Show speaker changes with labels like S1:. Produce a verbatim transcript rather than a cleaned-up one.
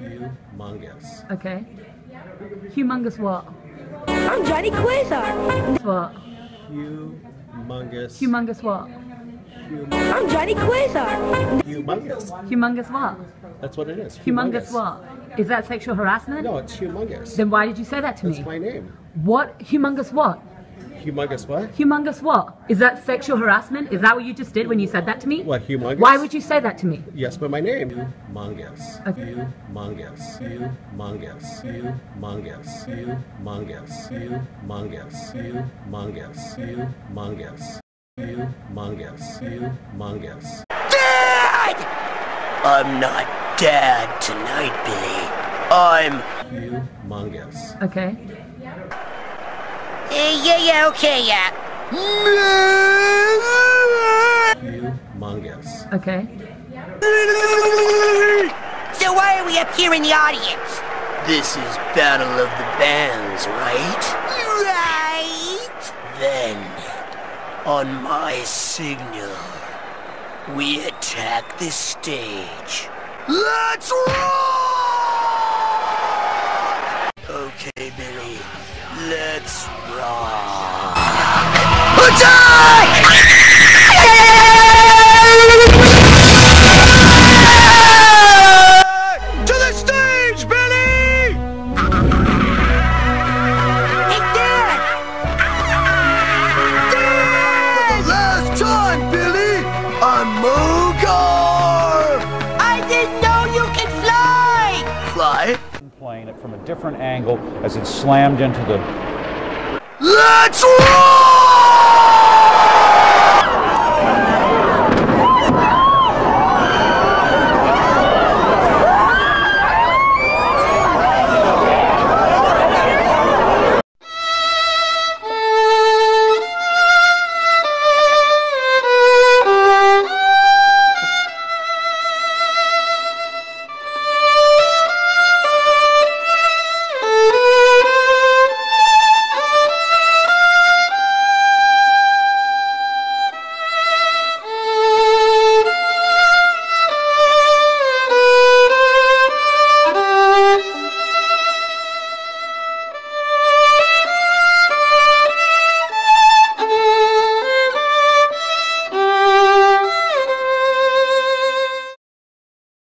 S1: Humongous.
S2: Okay. Humongous what?
S3: I'm Johnny Quasar.
S2: What?
S1: Humongous.
S2: Humongous what?
S1: Hum-
S3: I'm Johnny Quasar.
S1: humongous.
S2: Humongous what?
S1: That's what it is.
S2: Humongous what? Is that sexual harassment?
S1: No, it's humongous.
S2: Then why did you say that to
S1: That's
S2: me?
S1: my name.
S2: What? Humongous what?
S1: Humongous what?
S2: Humongous what? Is that sexual harassment? Is that what you just did when you said that to me?
S1: What, humongous?
S2: Why would you say that to me?
S1: Yes, but my name. Humongous.
S2: Okay.
S1: Humongous. Humongous. Humongous. Humongous. Humongous. Humongous. Humongous. Humongous. Humongous.
S4: Dad! I'm not Dad tonight, Billy. I'm...
S1: Humongous.
S2: Okay.
S4: Uh, yeah, yeah, okay, yeah.
S1: Humongous.
S2: Okay.
S4: So why are we up here in the audience? This is Battle of the Bands, right? Right. Then, on my signal, we attack the stage. Let's roll! Okay, Billy, let's rock. Attack! To the stage, Billy! Hey, Dad! Dad! For the last time, Billy, I'm Mogar! I didn't know you could fly! Fly?
S5: Playing it from a different angle as it slammed into the...
S4: Let's roll!